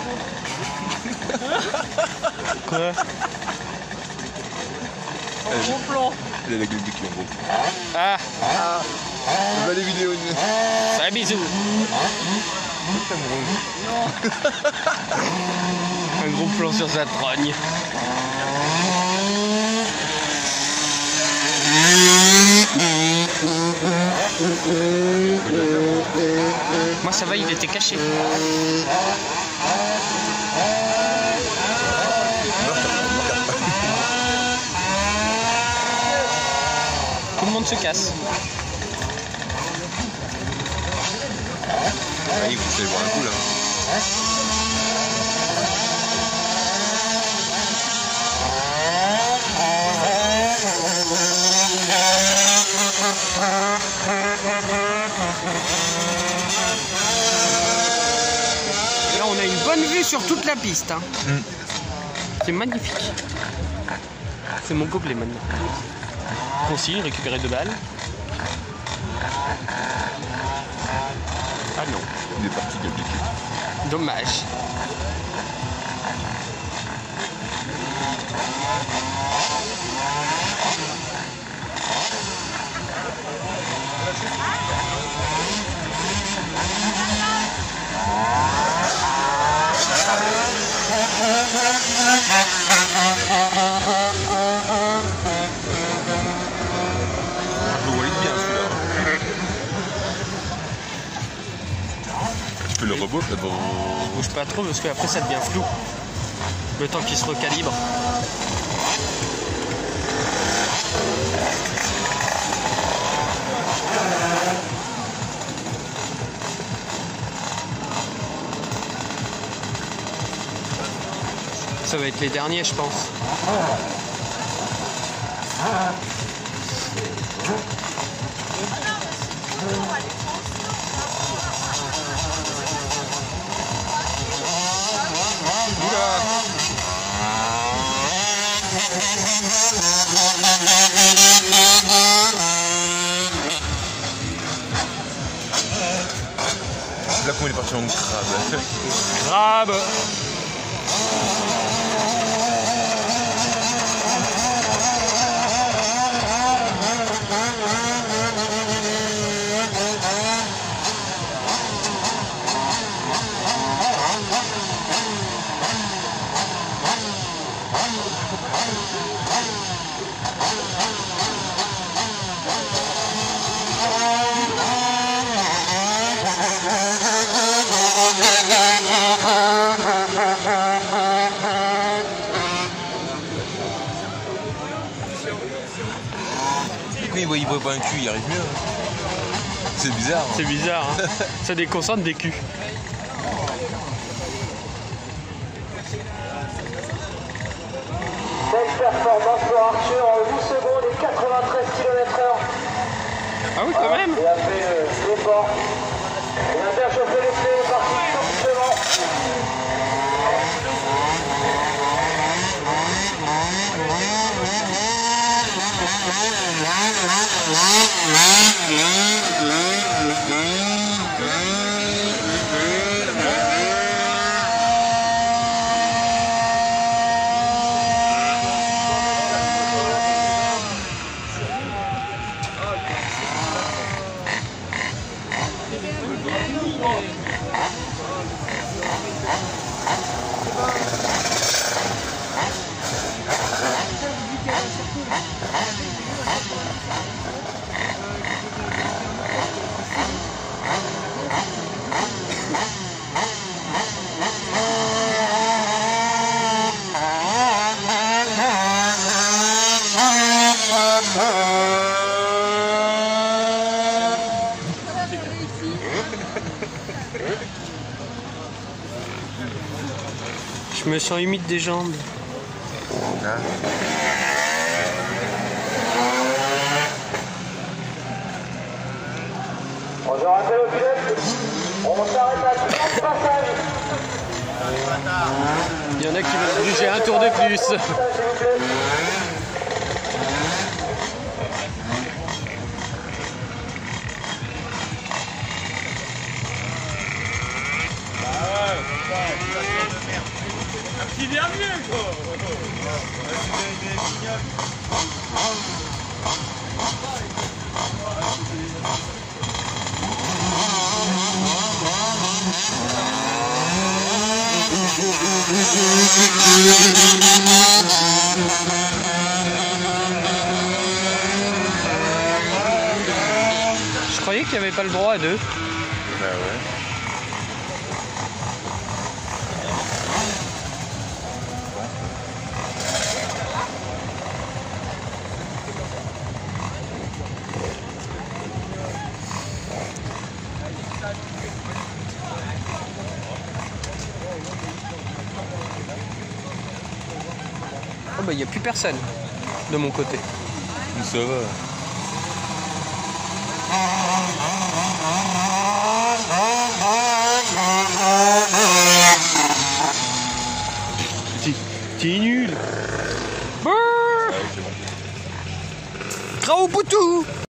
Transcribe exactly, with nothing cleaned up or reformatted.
Quoi? Un gros plan. Il a la gueule de cul en gros. Ah, Ah. On va les vidéos. un bisou. Un gros plan sur sa trogne. Moi ça va, il était caché. Tout le monde se casse. Ah, il faut aller voir un coup là. Là on a une bonne vue sur toute la piste. Hein. Mm. C'est magnifique. C'est mon gobelet maintenant. Consigne, récupérer deux balles. Ah non. Il est parti d'habitude. Dommage. Je le vois bien celui-là. Tu peux le robot là devant. Bouge pas trop parce qu'après ça devient flou. Le temps qu'il se recalibre. Ça va être les derniers, je pense. Là comment il est parti en crabe. Crabe. Pourquoi il voit, il voit pas un cul, il arrive mieux. C'est bizarre. Hein. C'est bizarre, hein. Ça déconcentre des culs. Belle performance pour Arthur en huit secondes et quatre-vingt-treize kilomètres heure. Ah oui, quand même. Il a fait euh, l'effort. Il a bien chauffé les pneus, il est parti tout doucement. Je me sens humide des jambes. Hein? On se rappelle au pilote, on s'arrête à trente passages. Il y en a qui veulent bouger un tour de plus. S'il vous plaît. Ah ouais, c'est ça, bien mieux quoi. Je croyais qu'il n'y avait pas le droit à deux. Bah ouais. Oh bah il n'y a plus personne de mon côté. Ça va. T'es nul. Ouais, c'est bon. Trao Poutou.